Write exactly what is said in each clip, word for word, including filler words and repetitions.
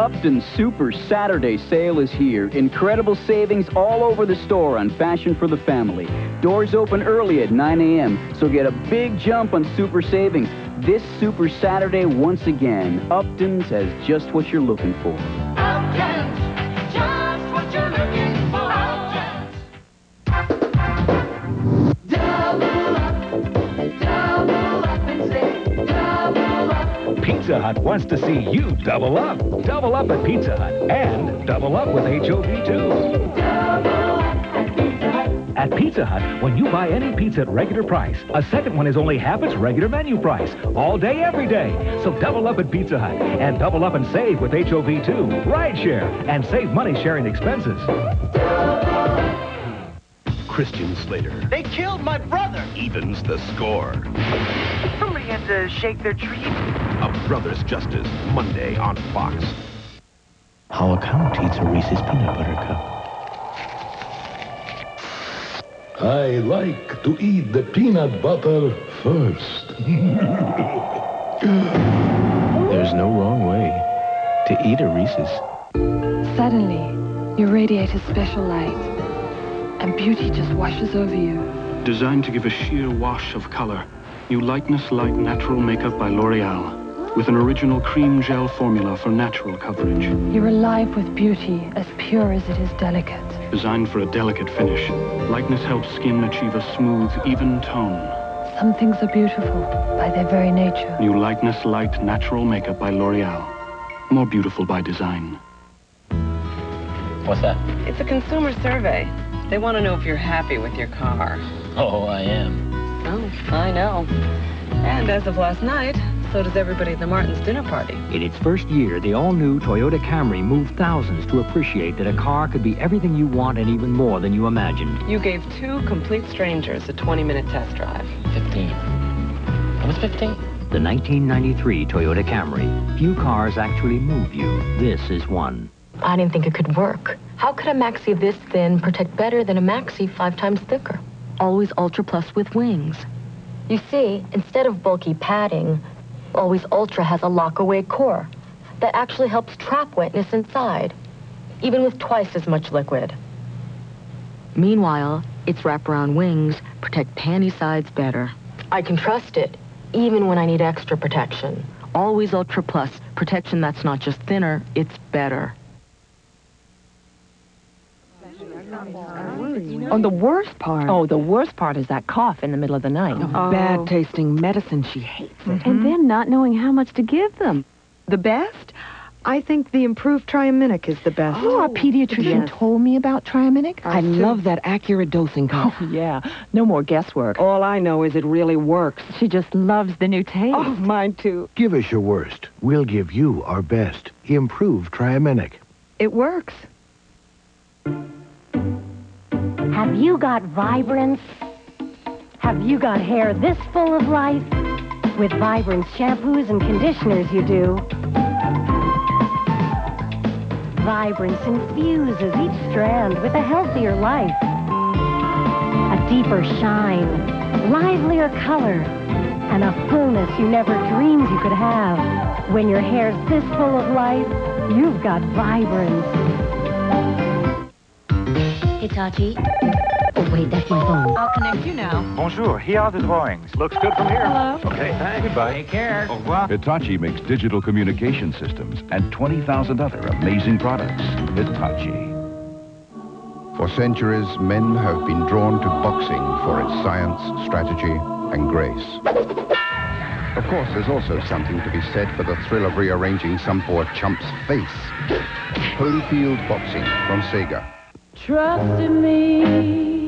Upton's Super Saturday sale is here. Incredible savings all over the store on fashion for the family. Doors open early at nine A M, so get a big jump on super savings. This Super Saturday, once again, Upton's has just what you're looking for. Upton's, just what you're looking for. Upton's. Double up, double up and say, double up. Pizza Hut wants to see you double up. Double up at Pizza Hut and double up with H O V too. Double up at Pizza Hut. At Pizza Hut, when you buy any pizza at regular price, a second one is only half its regular menu price. All day, every day. So double up at Pizza Hut and double up and save with H O V too. Ride share and save money sharing expenses. Christian Slater They killed my brother. evens the score. Somebody had to shake their tree. A Brother's Justice, Monday on Fox. How a count eats a Reese's peanut butter cup. I like to eat the peanut butter first. There's no wrong way to eat a Reese's. Suddenly, you radiate a special light, and beauty just washes over you. Designed to give a sheer wash of color. New Lightness Light Natural Makeup by L'Oreal. With an original cream gel formula for natural coverage. You're alive with beauty, as pure as it is delicate. Designed for a delicate finish. Lightness helps skin achieve a smooth, even tone. Some things are beautiful by their very nature. New Lightness Light Natural Makeup by L'Oreal. More beautiful by design. What's that? It's a consumer survey. They want to know if you're happy with your car. Oh, I am. Oh, I know. And as of last night, so does everybody at the Martins' dinner party. In its first year, the all-new Toyota Camry moved thousands to appreciate that a car could be everything you want and even more than you imagined. You gave two complete strangers a twenty-minute test drive. Fifteen. I was fifteen. The nineteen ninety-three Toyota Camry. Few cars actually move you. This is one. I didn't think it could work. How could a maxi this thin protect better than a maxi five times thicker? Always Ultra Plus with wings. You see, instead of bulky padding, Always Ultra has a lock-away core that actually helps trap wetness inside, even with twice as much liquid. Meanwhile, its wraparound wings protect panty sides better. I can trust it, even when I need extra protection. Always Ultra Plus, protection that's not just thinner, it's better. Oh, the worst part. Oh, the worst part is that cough in the middle of the night. Oh. Bad-tasting medicine. She hates it. Mm-hmm. And then not knowing how much to give them. The best? I think the improved Triaminic is the best. Oh, our pediatrician yes. told me about Triaminic. I love that accurate dosing cup. Oh, yeah. No more guesswork. All I know is it really works. She just loves the new taste. Oh, mine too. Give us your worst. We'll give you our best. Improved Triaminic. It works. Have you got vibrance? Have you got hair this full of life? With Vibrance shampoos and conditioners you do. Vibrance infuses each strand with a healthier life. A deeper shine, livelier color, and a fullness you never dreamed you could have. When your hair's this full of life, you've got Vibrance. Hitachi. Oh, wait, that's my phone. I'll connect you now. Bonjour, here are the drawings. Looks good from here. Hello. Okay, thanks. Goodbye. Take care. Au revoir. Hitachi makes digital communication systems and twenty thousand other amazing products. Hitachi. For centuries, men have been drawn to boxing for its science, strategy, and grace. Of course, there's also something to be said for the thrill of rearranging some poor chump's face. Holyfield Boxing from Sega. Trust in me,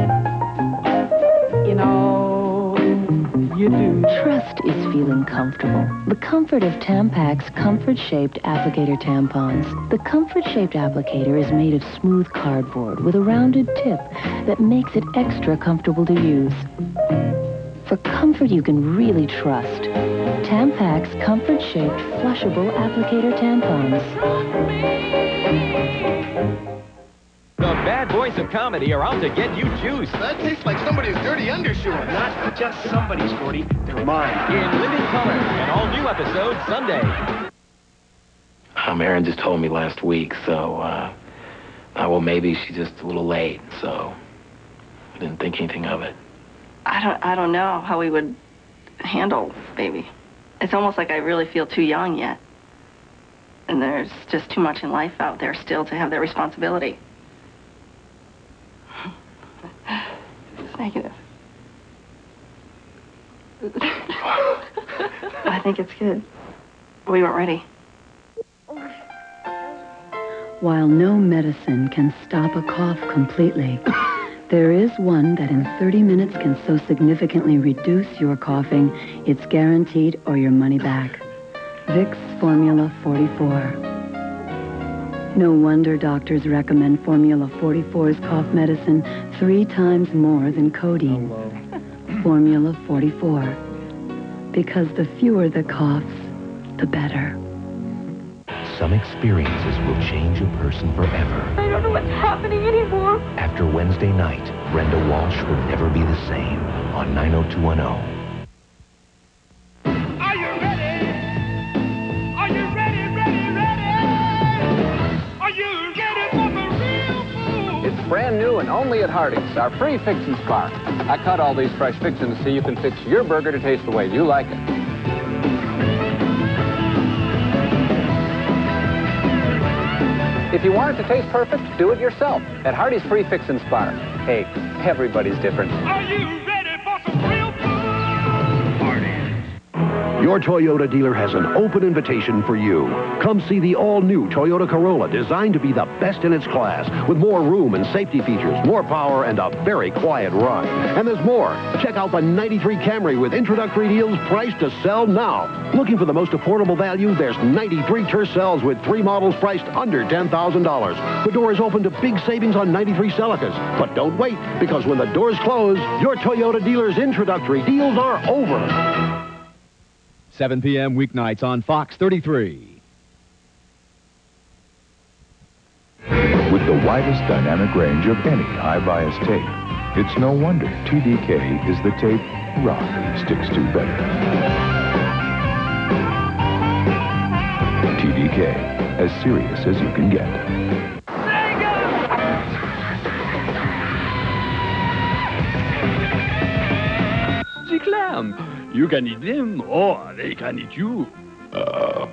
you know you do. Trust is feeling comfortable. The comfort of Tampax's comfort-shaped applicator tampons. The comfort-shaped applicator is made of smooth cardboard with a rounded tip that makes it extra comfortable to use. For comfort you can really trust, Tampax's comfort-shaped flushable applicator tampons. The bad boys of comedy are out to get you juiced. That tastes like somebody's dirty undershoe. Not just somebody's, Gordy. They're mine. In living color, an all-new episode Sunday. Um, Erin just told me last week, so, uh, uh, well, maybe she's just a little late, so I didn't think anything of it. I don't, I don't know how we would handle baby. It's almost like I really feel too young yet. And there's just too much in life out there still to have that responsibility. It's negative. I think it's good. We weren't ready. While no medicine can stop a cough completely, there is one that in thirty minutes can so significantly reduce your coughing, it's guaranteed or your money back. Vicks Formula forty-four. No wonder doctors recommend Formula forty-four's cough medicine three times more than codeine. Formula forty-four. Because the fewer the coughs, the better. Some experiences will change a person forever. I don't know what's happening anymore. After Wednesday night, Brenda Walsh will never be the same on nine oh two one oh. Are you ready? Are you ready, ready, ready? Are you ready for the real food? It's brand new and only at Hardee's, our free Fix and Spar. I cut all these fresh fixins so you can fix your burger to taste the way you like it. If you want it to taste perfect, do it yourself at Hardee's Free Fix and Spar. Hey, everybody's different. Are you ready for some real food? Hardee's. Your Toyota dealer has an open invitation for you. Come see the all-new Toyota Corolla, designed to be the best in its class, with more room and safety features, more power, and a very quiet ride. And there's more. Check out the ninety-three Camry with introductory deals priced to sell now. Looking for the most affordable value? There's ninety-three Tercels with three models priced under ten thousand dollars. The door is open to big savings on ninety-three Celicas. But don't wait, because when the doors close, your Toyota dealer's introductory deals are over. seven p m weeknights on Fox thirty-three. With the widest dynamic range of any high-bias tape, it's no wonder T D K is the tape Rob sticks to better. T D K, as serious as you can get. The clam. You can eat them, or they can eat you. Uh.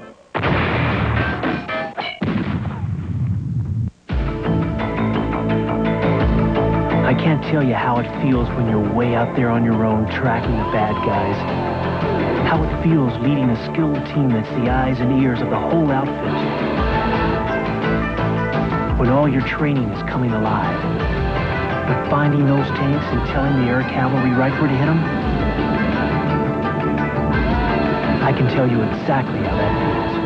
I can't tell you how it feels when you're way out there on your own tracking the bad guys. How it feels leading a skilled team that's the eyes and ears of the whole outfit. When all your training is coming alive. But finding those tanks and telling the air cavalry right where to hit them, I can tell you exactly how that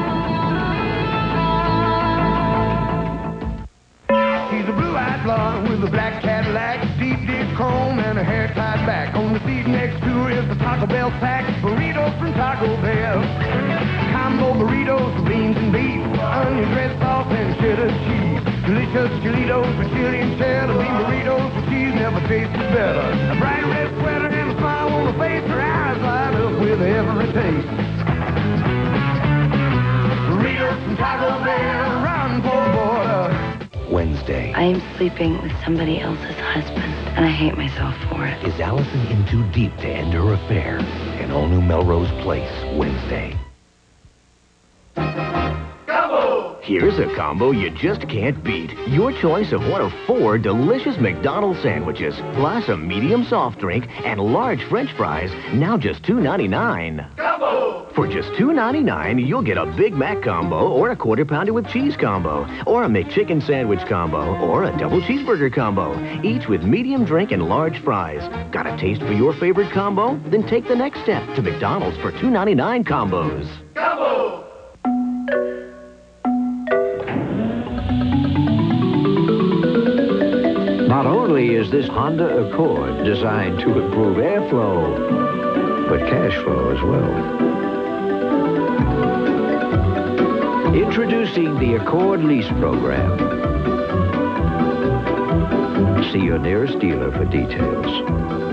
feels. She's a blue-eyed blonde with a black Cadillac, deep dish comb, and a hair tied back. On the seat next to her is the Taco Bell pack, burritos from Taco Bell. Combo burritos with beans and beef, onion red sauce and cheddar cheese. Delicious chilitos with chili and cheddar, bean burritos with cheese never tasted better. A bright red sweater and a smile on her face, her eyes light up with every taste. Burritos from Taco Bell, run for the border. Wednesday. I am sleeping with somebody else's husband, and I hate myself for it. Is Allison in too deep to end her affair? An all-new Melrose Place, Wednesday. Here's a combo you just can't beat. Your choice of one of four delicious McDonald's sandwiches, plus a medium soft drink and large French fries, now just two ninety-nine. Combo! For just two ninety-nine, you'll get a Big Mac combo or a quarter pounder with cheese combo, or a McChicken sandwich combo, or a double cheeseburger combo, each with medium drink and large fries. Got a taste for your favorite combo? Then take the next step to McDonald's for two ninety-nine combos. Combo! Not only is this Honda Accord designed to improve airflow, but cash flow as well. Introducing the Accord Lease Program. See your nearest dealer for details.